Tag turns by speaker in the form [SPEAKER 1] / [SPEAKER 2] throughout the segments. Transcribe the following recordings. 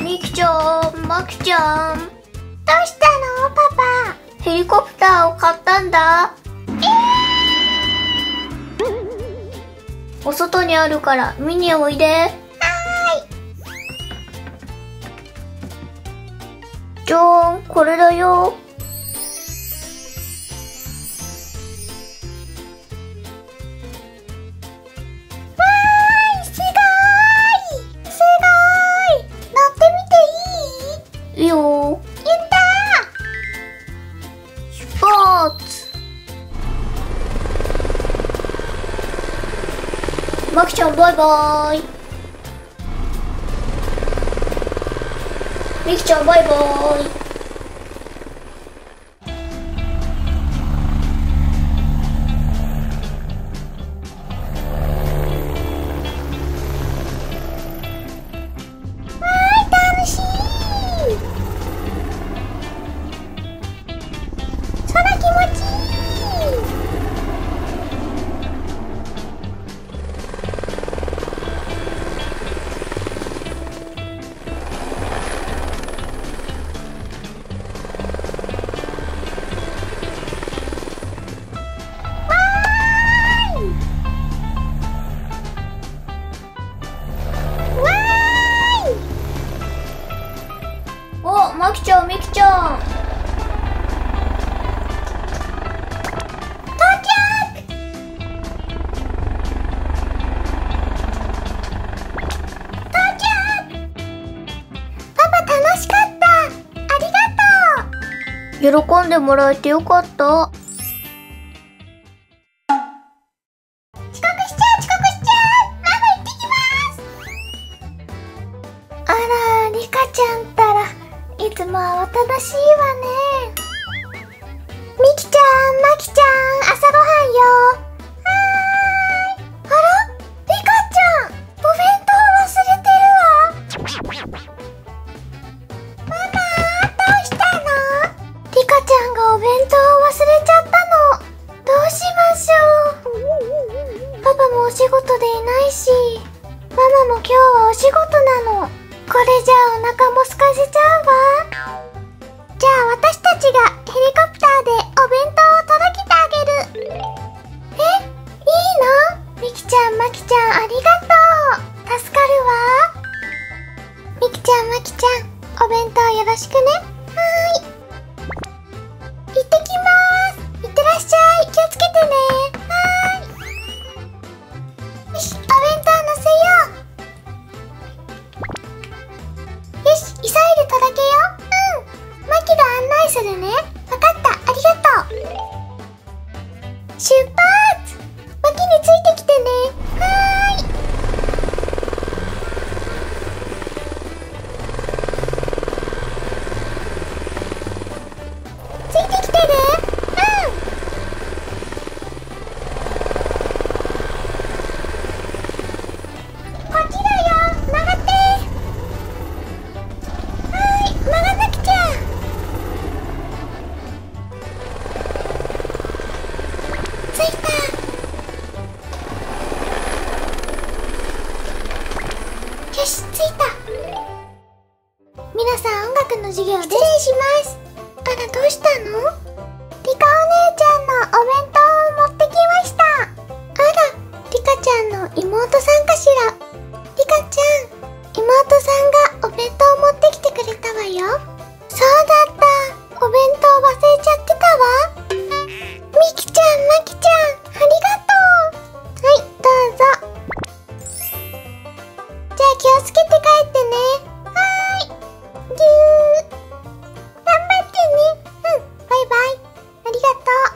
[SPEAKER 1] みきちゃん、まきちゃん。
[SPEAKER 2] どうしたのパパ？
[SPEAKER 1] ヘリコプターを買ったんだ。お外にあるから見においで。
[SPEAKER 2] は
[SPEAKER 1] ーい。じゃーん、これだよ。いいよ。
[SPEAKER 2] やった
[SPEAKER 1] ー。出発。まきちゃんバイバイ。みきちゃんバイバイ。お、まきちゃん、みきちゃん。
[SPEAKER 2] 到着。パパ楽しかった。ありがとう。
[SPEAKER 1] 喜んでもらえてよかった。
[SPEAKER 2] 遅刻しちゃう。ママ行ってきます。あら、リカちゃんったらいつも慌ただしいわね。みきちゃん、まきちゃん、朝ごはんよ。はーい。あら、リカちゃん、お弁当忘れてるわ。ママ、どうしたの？リカちゃんがお弁当を忘れちゃったの。どうしましょう。パパもお仕事でいないし、ママも今日はお仕事なの。これじゃあお腹も空かせちゃうわ。じゃあ私たちがヘリコプターでお弁当を届けてあげる。え、いいの？みきちゃん、まきちゃん、ありがとう。助かるわ。みきちゃん、まきちゃん、お弁当よろしくね。はーい。行ってきます。いってらっしゃい。気をつけてね。はーい。よし、お弁当のせよう。よし、急いで届けよう。マキが案内するね。わかった、ありがとう。出発。マキについてきてね。はーい。ついてきてね。こっちだよ。曲がって。曲がんなくちゃ。着いた。よし、着いた。皆さん、音楽の授業で失礼します。あら、どうしたの？リカお姉ちゃんのお弁当を持ってきました。あら、リカちゃんの妹さんかしら。リカちゃん、妹さんがお弁当を持ってきてくれたわよ。そうだった。お弁当忘れちゃってたわ。みきちゃん、まきちゃん、ありがとう。はい、どうぞ。じゃあ気をつけて帰ってね。はーい。ぎゅー。頑張ってね。バイバイ。ありがとう。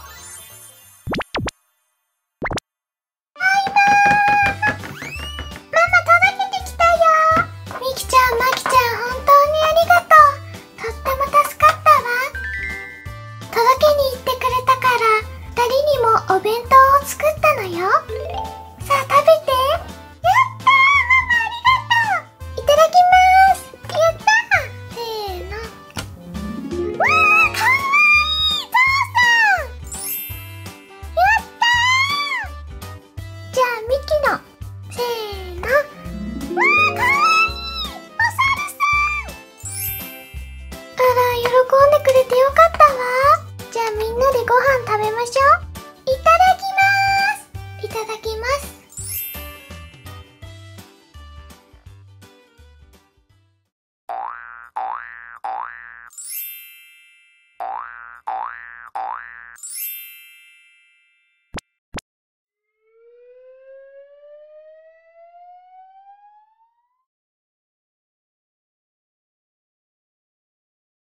[SPEAKER 2] バイバーイ。ママ届けてきたよ。みきちゃん、まきちゃん、本当にありがとう。とっても助かったわ。届けに行ってくれたから、2人にもお弁当を作ったのよ。さあ食べて。やったー、ママありがとう。いただきます。やったー。せーの。わー、かわいい、父さん。やったー。じゃあミキのせーの。わー、かわいい、お猿わ。じゃあみんなでご飯食べましょう。